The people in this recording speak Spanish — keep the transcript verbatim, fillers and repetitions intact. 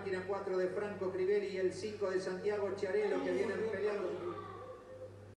máquina cuatro de Franco Crivelli y el cinco de Santiago Chiarello, que vienen peleando